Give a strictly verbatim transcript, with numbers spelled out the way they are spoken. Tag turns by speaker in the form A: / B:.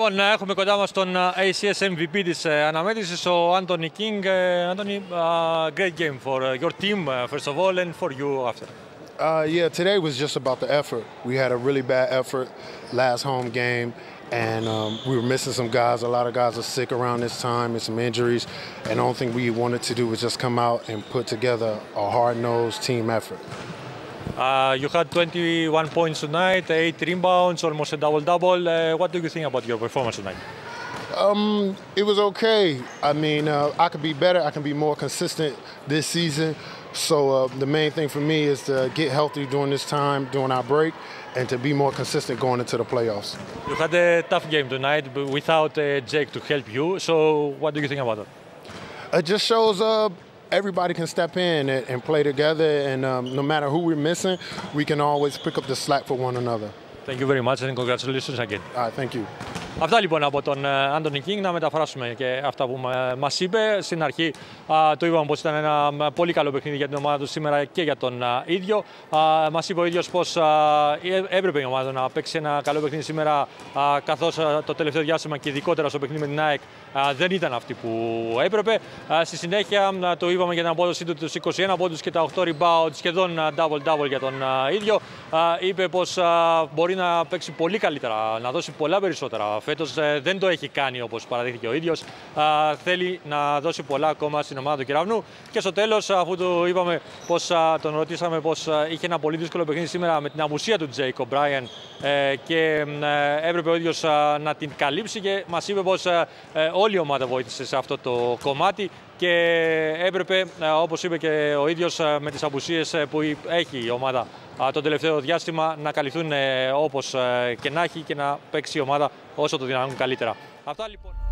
A: Λοιπόν, έχουμε κοντά μας τον έι σι ες εμ βι πι της αναμέτρησης, ο Anthony King. Anthony, uh, great game for your team, first of all, and for you after.
B: Uh, yeah, today was just about the effort. We had a really bad effort last home game, and um, we were missing some guys. A lot of guys are sick around this time and some injuries, and the only thing we wanted to do was just come out and put together a hard-nosed team effort.
A: Uh, you had twenty-one points tonight, eight rebounds, almost a double-double. Uh, what do you think about your performance tonight?
B: Um, it was okay. I mean, uh, I could be better. I can be more consistent this season. So uh, the main thing for me is to get healthy during this time, during our break, and to be more consistent going into the playoffs.
A: You had a tough game tonight but without uh, Jake to help you. So what do you think about that?
B: It just shows uh, everybody can step in and, and play together, and um, no matter who we're missing, we can always pick up the slack for one another.
A: Thank you very much and congratulations again.
B: All right, thank you.
A: Αυτά λοιπόν από τον Anthony King. Να μεταφράσουμε και αυτά που μας είπε. Στην αρχή το είπαμε πως ήταν ένα πολύ καλό παιχνίδι για την ομάδα του σήμερα και για τον ίδιο. Μας είπε ο ίδιος πως έπρεπε η ομάδα να παίξει ένα καλό παιχνίδι σήμερα, καθώς το τελευταίο διάστημα και ειδικότερα στο παιχνίδι με την ΑΕΚ δεν ήταν αυτή που έπρεπε. Στη συνέχεια το είπαμε για την απόδοση του, τους είκοσι ένα πόντους και τα οκτώ rebound, σχεδόν double-double για τον ίδιο. Είπε πως μπορεί να παίξει πολύ καλύτερα, να δώσει πολλά περισσότερα. Φέτος δεν το έχει κάνει όπως παραδείχθηκε ο ίδιος. Θέλει να δώσει πολλά ακόμα στην ομάδα του Κεραυνού. Και στο τέλος, αφού του είπαμε πως, τον ρωτήσαμε πως είχε ένα πολύ δύσκολο παιχνίδι σήμερα με την απουσία του Τζέικ Ο'Μπράιεν και έπρεπε ο ίδιος να την καλύψει, και μας είπε πως όλη η ομάδα βοήθησε σε αυτό το κομμάτι και έπρεπε, όπως είπε και ο ίδιος, με τις απουσίες που έχει η ομάδα το τελευταίο διάστημα να καλυφθούν όπως και να έχει και να παίξει η ομάδα όσο το δυνατόν καλύτερα. Αυτά λοιπόν.